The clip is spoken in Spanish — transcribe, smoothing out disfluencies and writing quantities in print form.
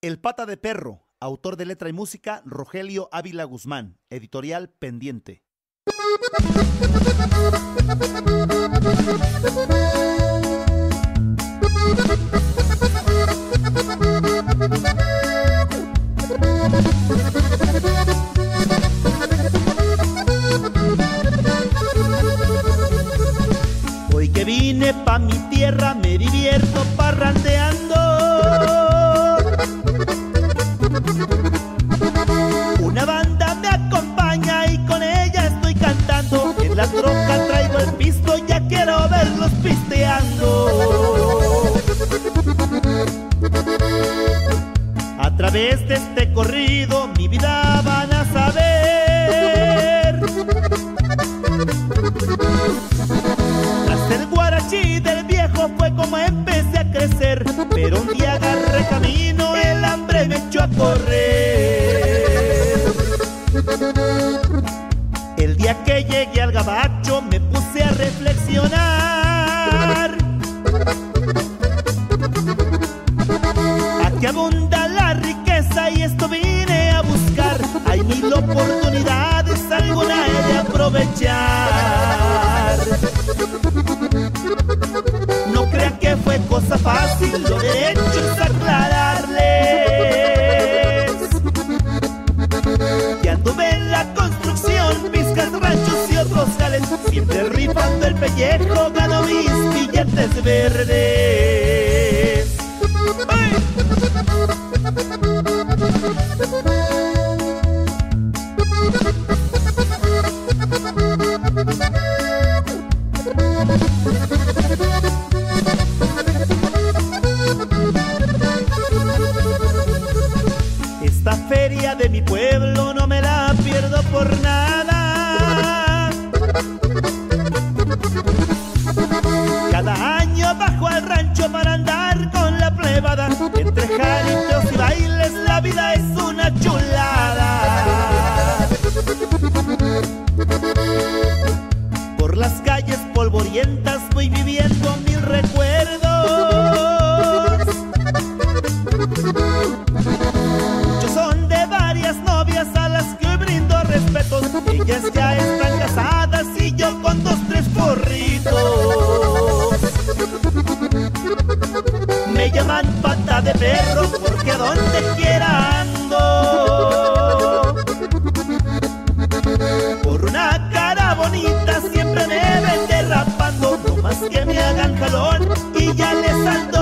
El Pata de Perro, autor de letra y música, Rogelio Ávila Guzmán, editorial Pendiente. Hoy que vine pa' mi tierra me divierto parrandeando. Una banda me acompaña y con ella estoy cantando. En la troca traigo el pisto, ya quiero verlos pisteando. A través de este corrido mi vida van a saber. Tras el guarachí del viejo fue como empecé a crecer, pero un día agarré camino, el hambre me echó a correr. El día que llegué al gabacho me puse a reflexionar. Aquí abunda la riqueza y esto vine a buscar. Hay mil oportunidades, alguna he de aprovechar. No crean que fue cosa fácil, lo derecho es aclararles que anduve en la construcción, piscas, ranchos y otros jales, siempre rifando el pellejo, gano mis billetes verdes. ¡Ay! Esta feria de mi pueblo no me la pierdo por nada. Cada año bajo al rancho para andar con la plebada. Entre jaripeos y bailes la vida es una chulada. Por las calles polvorientas voy viviendo mil recuerdos. Muchos son de varias novias a las que brindo respetos. Ellas ya están casadas y yo con 2, 3 porritos. Me llaman Pata de Perro porque donde quiera ando. Por una cara bonita siempre me ven derrapando. No más que me hagan jalón y ya les salto